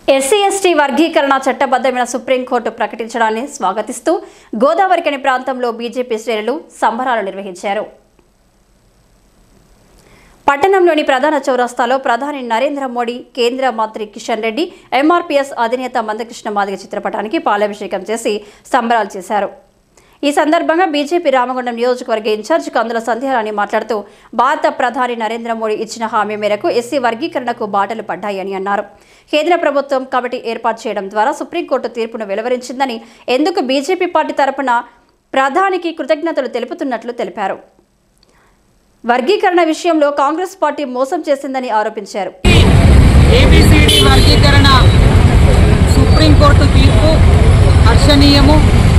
SC ST వర్గీకరణ చట్టబద్ధమైన supreme court ప్రకటించడాన్ని స్వాగతిస్తూ గోదావరికని ప్రాంతంలో బీజేపీ శ్రేణులు సంబరాలు నిర్వహించారు. పట్టణంలోని ప్రధాన చౌరస్తాలో ప్రధాని నరేంద్ర మోడీ, కేంద్ర మంత్రి కిషన్ రెడ్డి, ఎంఆర్పీఎస్ అధినేత మందకృష్ణ మాదిగ చిత్రపటానికి పాలాభిషేకం చేసి సంబరాలు చేశారు. ఈ సందర్భంగా బీజేపీ రామగుండం నియోజకవర్గ ఇన్ఛార్జ్ కందుల సంధ్యారాణి మాట్లాడుతూ భారత ప్రధాని నరేంద్ర మోడీ ఇచ్చిన హామీ మేరకు ఎస్సీ వర్గీకరణకు బాటలు పడ్డాయని అన్నారు. కేంద్ర ప్రభుత్వం కమిటీ ఏర్పాటు చేయడం ద్వారా సుప్రీంకోర్టు తీర్పును వెలువరించిందని, ఎందుకు బీజేపీ పార్టీ తరపున ప్రధానికి కృతజ్ఞతలు తెలుపుతున్నట్లు తెలిపారు. వర్గీకరణ విషయంలో కాంగ్రెస్ పార్టీ మోసం చేసిందని ఆరోపించారు. ఏబిసిడి వర్గీకరణ సుప్రీంకోర్టు తీర్పు హర్షణీయము.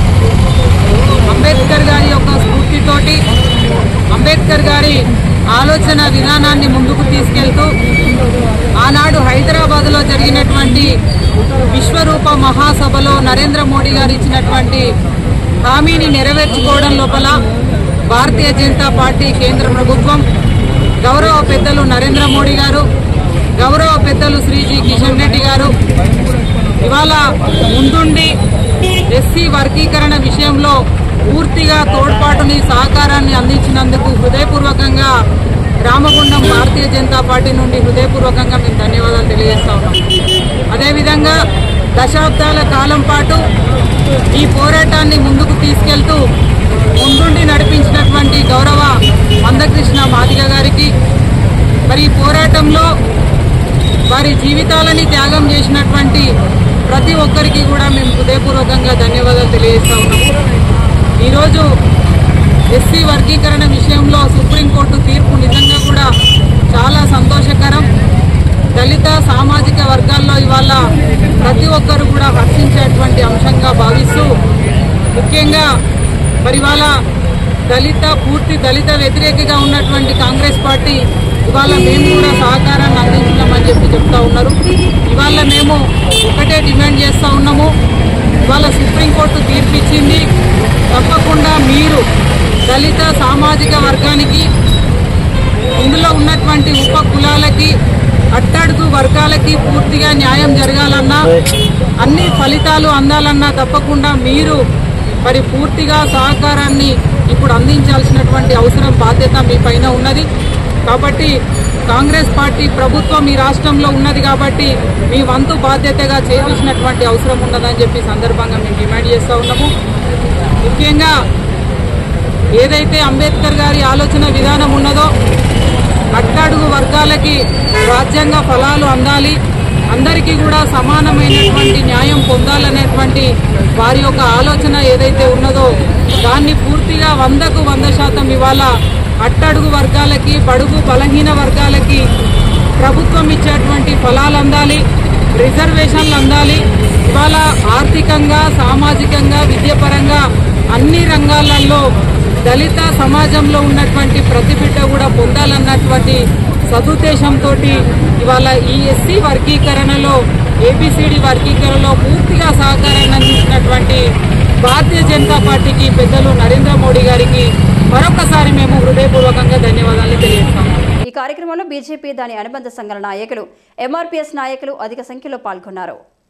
అంబేద్కర్ గారి యొక్క స్ఫూర్తితోటి, అంబేద్కర్ గారి ఆలోచన విధానాన్ని ముందుకు తీసుకెళ్తూ ఆనాడు హైదరాబాద్లో జరిగినటువంటి విశ్వరూప మహాసభలో నరేంద్ర మోడీ గారు ఇచ్చినటువంటి హామీని నెరవేర్చుకోవడం లోపల భారతీయ జనతా పార్టీ కేంద్ర ప్రభుత్వం, గౌరవ పెద్దలు నరేంద్ర మోడీ గారు, గౌరవ పెద్దలు శ్రీజీ కిషన్ రెడ్డి గారు ఇవాళ ముందుండి ఎస్సీ వర్గీకరణ విషయంలో పూర్తిగా తోడ్పాటుని, సహకారాన్ని అందించినందుకు హృదయపూర్వకంగా రామగుండం భారతీయ జనతా పార్టీ నుండి హృదయపూర్వకంగా మేము ధన్యవాదాలు తెలియజేస్తా ఉన్నాం. అదేవిధంగా దశాబ్దాల కాలం పాటు ఈ పోరాటాన్ని ముందుకు తీసుకెళ్తూ ముందుండి నడిపించినటువంటి గౌరవ మందకృష్ణ మాదిగ గారికి, మరి ఈ పోరాటంలో వారి జీవితాలని త్యాగం చేసినటువంటి ప్రతి ఒక్కరికి కూడా మేము హృదయపూర్వకంగా ధన్యవాదాలు తెలియజేస్తా ఉన్నాము. ఈరోజు ఎస్సీ వర్గీకరణ విషయంలో సుప్రీంకోర్టు తీర్పు నిజంగా కూడా చాలా సంతోషకరం. దళిత సామాజిక వర్గాల్లో ఇవాళ ప్రతి ఒక్కరు కూడా హర్షించేటువంటి అంశంగా భావిస్తూ, ముఖ్యంగా మరి ఇవాళ పూర్తి దళిత వ్యతిరేకిగా ఉన్నటువంటి కాంగ్రెస్ పార్టీ ఇవాళ మేము కూడా సహకారాన్ని అందించున్నామని చెప్తా ఉన్నారు. ఇవాళ మేము ఒకటే డిమాండ్ చేస్తూ ఉన్నాము. ఇవాళ సుప్రీంకోర్టు తీర్పు ఇచ్చింది, తప్పకుండా మీరు దళిత సామాజిక వర్గానికి, ఇందులో ఉన్నటువంటి ఉప కులాలకి, అట్టడుగు వర్గాలకి పూర్తిగా న్యాయం జరగాలన్నా, అన్ని ఫలితాలు అందాలన్నా తప్పకుండా మీరు మరి పూర్తిగా సహకారాన్ని ఇప్పుడు అందించాల్సినటువంటి అవసరం, బాధ్యత మీ పైన ఉన్నది. కాబట్టి కాంగ్రెస్ పార్టీ ప్రభుత్వం ఈ రాష్ట్రంలో ఉన్నది కాబట్టి మీ వంతు బాధ్యతగా చేయాల్సినటువంటి అవసరం ఉన్నదని చెప్పి సందర్భంగా మేము డిమాండ్ చేస్తూ ఉన్నాము. ముఖ్యంగా ఏదైతే అంబేద్కర్ గారి ఆలోచన విధానం ఉన్నదో, అట్టడుగు వర్గాలకి రాజ్యాంగ ఫలాలు అందాలి, అందరికీ కూడా సమానమైనటువంటి న్యాయం పొందాలనేటువంటి వారి యొక్క ఆలోచన ఏదైతే ఉన్నదో దాన్ని పూర్తిగా 100కు 100% ఇవాళ అట్టడుగు వర్గాలకి, బడుగు బలహీన వర్గాలకి ప్రభుత్వం ఇచ్చేటువంటి ఫలాలు అందాలి, రిజర్వేషన్లు అందాలి. ఇవాళ ఆర్థికంగా, సామాజికంగా, విద్యాపరంగా అన్ని రంగాలలో దళిత సమాజంలో ఉన్నటువంటి ప్రతి బిడ్డ కూడా పొందాలన్నటువంటి సదుద్దేశంతో ఇవాళ ఈ ఎస్సీ వర్గీకరణలో, ఏబిసిడి వర్గీకరణలో పూర్తిగా సహకారాన్ని అందించినటువంటి భారతీయ జనతా పార్టీకి, పెద్దలు నరేంద్ర మోడీ గారికి మరొకసారి మేము హృదయపూర్వకంగా ధన్యవాదాలు తెలియజేస్తాము. ఈ కార్యక్రమంలో బీజేపీ, దాని అనుబంధ సంఘాల నాయకులు, ఎంఆర్పీఎస్ నాయకులు అధిక సంఖ్యలో పాల్గొన్నారు.